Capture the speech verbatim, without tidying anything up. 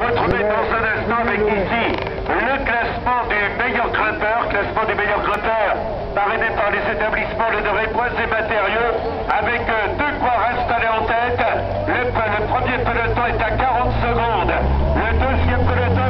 Retrouvez dans un instant avec ici le classement du meilleur grimpeur, classement du meilleur grimpeur parrainé par les établissements Le Doré Bois et Matériaux, avec euh, deux coires installés en tête. Le, le premier peloton est à quarante secondes. Le deuxième peloton